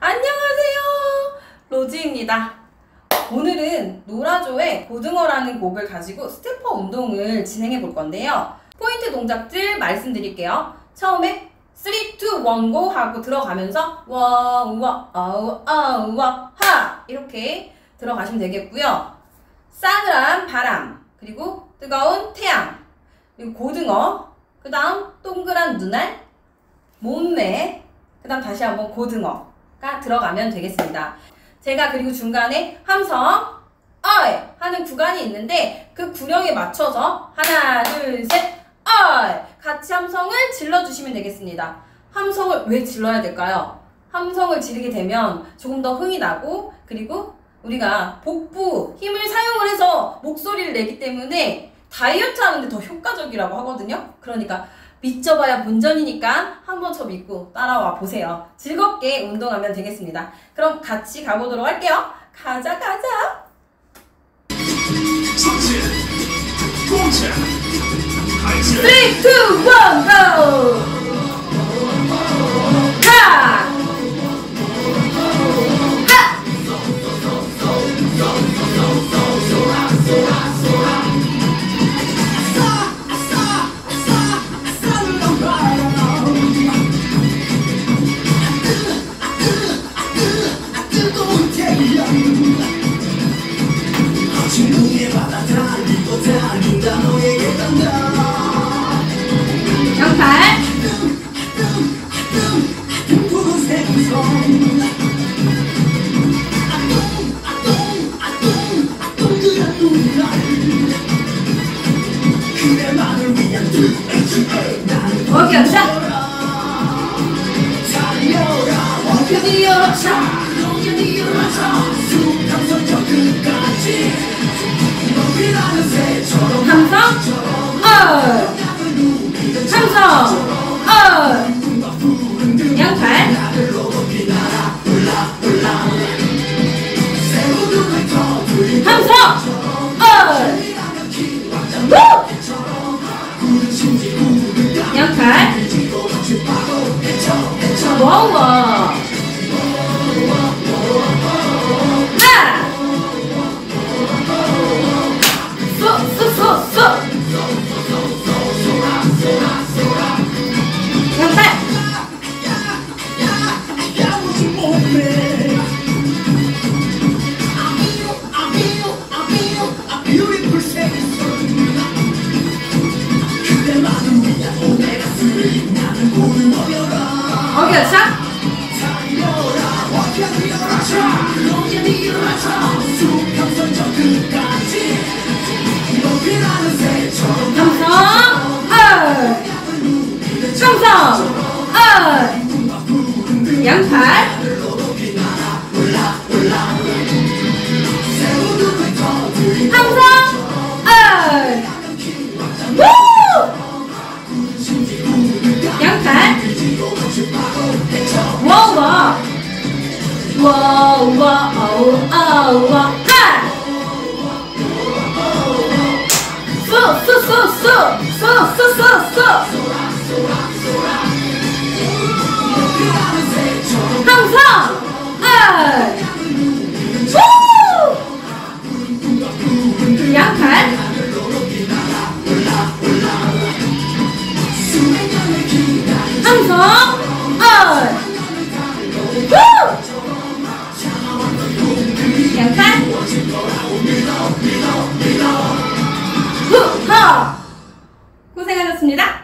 안녕하세요, 로즈입니다. 오늘은 노라조의 고등어라는 곡을 가지고 스태퍼 운동을 진행해 볼 건데요. 포인트 동작들 말씀드릴게요. 처음에 3, 2, 1, GO 하고 들어가면서 와, 우와, 아우, 아우와, 하! 이렇게 들어가시면 되겠고요. 싸늘한 바람, 그리고 뜨거운 태양, 그리고 고등어, 그 다음 동그란 눈알, 몸매, 그 다음 다시 한번 고등어가 들어가면 되겠습니다. 제가 그리고 중간에 함성 어이 하는 구간이 있는데 그 구령에 맞춰서 하나 둘 셋 어이 같이 함성을 질러주시면 되겠습니다. 함성을 왜 질러야 될까요? 함성을 지르게 되면 조금 더 흥이 나고, 그리고 우리가 복부 힘을 사용을 해서 목소리를 내기 때문에 다이어트 하는데 더 효과적이라고 하거든요. 그러니까 믿져봐야 본전이니까 한번 저 믿고 따라와 보세요. 즐겁게 운동하면 되겠습니다. 그럼 같이 가보도록 할게요. 가자 가자. 3, 2, 1, GO! 하! 양팔 오케이 하자. 함성 양팔 함성 양팔 와우와 오케이, 자. 함성 양팔 와우와 아우와 하! 함성 양팔 함성 양팔 후하 고생하셨습니다.